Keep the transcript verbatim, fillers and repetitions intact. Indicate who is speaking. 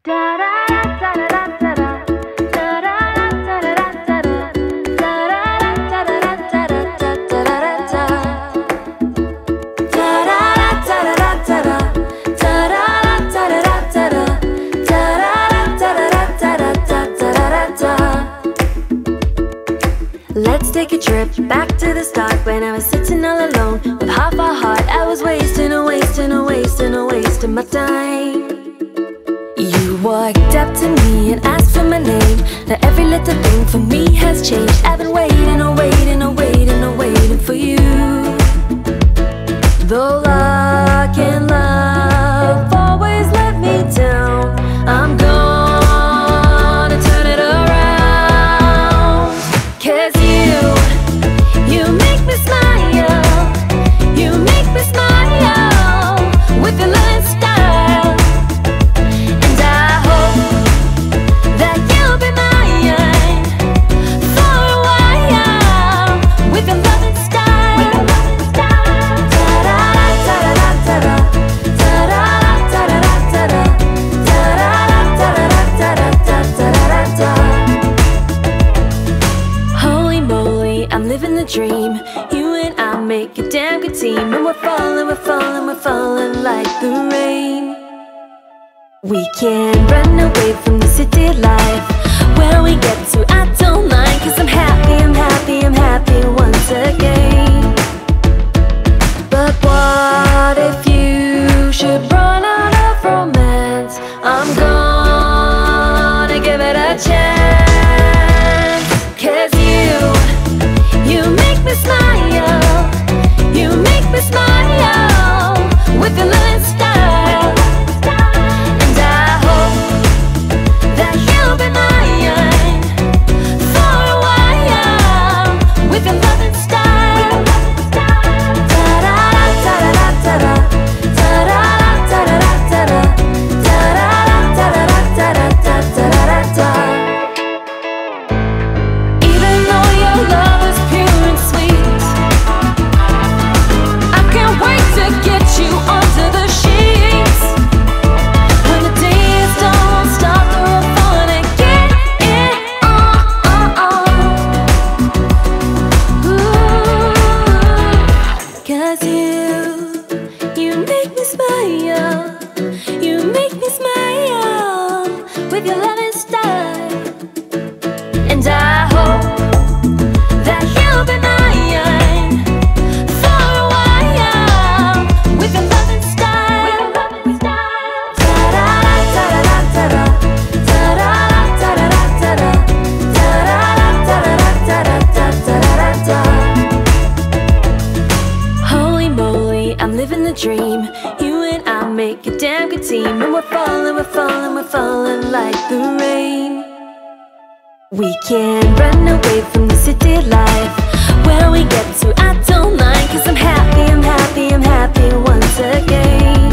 Speaker 1: Let's take a trip back to the start, when I was sitting all alone with half a heart. I was wasting, a wasting, a wasting, a wasting my time. You walked up to me and asked for my name. Now every little thing for me has changed. I've been waiting, a waiting, a waiting, a waiting for you. Though luck and love always let me down, I'm gonna turn it around. 'Cause you, you make me smile, you make me smile with your love and style. And I hope that you'll be mine for a while with your love and style. Holy moly, I'm living the dream. You and I make a damn good team. And we're falling, we're falling, we're falling like the rain. We can't run away from the city life. Where we get to, I don't mind. 'Cause I'm happy, I'm happy, I'm happy once again. But what if you should run out of romance? I'm gonna give it a chance. 'Cause you, you make me smile, you make me smile with your love and style. And I hope that you'll be mine for a while with your love and style. Ta-da-da-ta-da-da-ta-da, ta-da-da-ta-da-da-ta-da, ta-da-da-ta-da-da-ta-da-da-ta-da-da-ta. Even though your love is pure and sweet, I can't wait to get you onto the sheets. When the day is done, we'll start the fun and get it on, on, on. Ooh. 'Cause you, you make me smile, you make me smile with your love and style. And I hope that you'll be mine for a while with your love and style. Ta-da-da-ta-da-da-ta-da, ta-da-da-ta-da-da-ta-da, ta-da-da-ta-da-da-ta-da-da-ta-da-da-ta. Holy moly, I'm living the dream. You and I make a damn good team. And we're falling, we're falling, we're falling like the rain. We can't run away from the city life. Where we get to, I don't mind. 'Cause I'm happy, I'm happy, I'm happy once again.